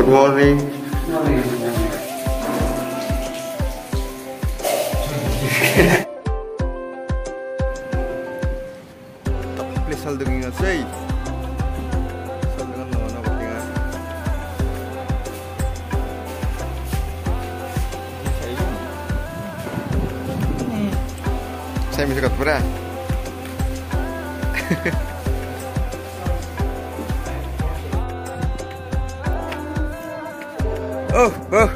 Good morning. Please sal dengan saya. Sal dengan mana pentingnya? Saya bisa kat berapa? Oh.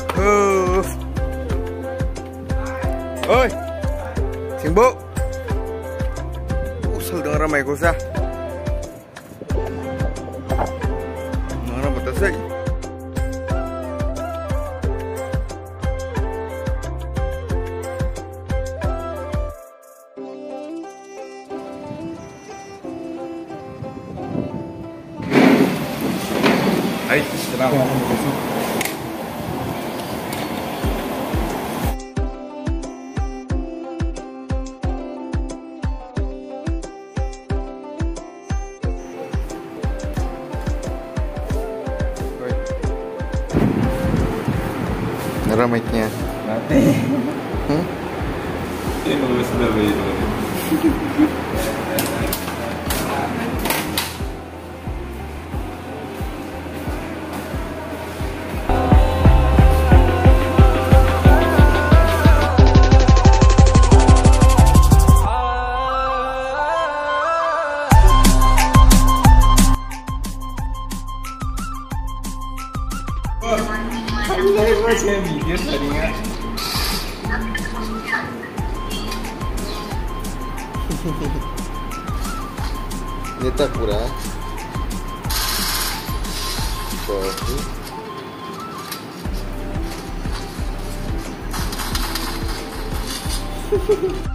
Oi. Simbo. Usal dengan ramai kosa. Mana betul sih? Hai, selamat. Ramainya. Mati. Ini sudah begitu. Saya buat video tadinya. Ini tak kurang. Kopi.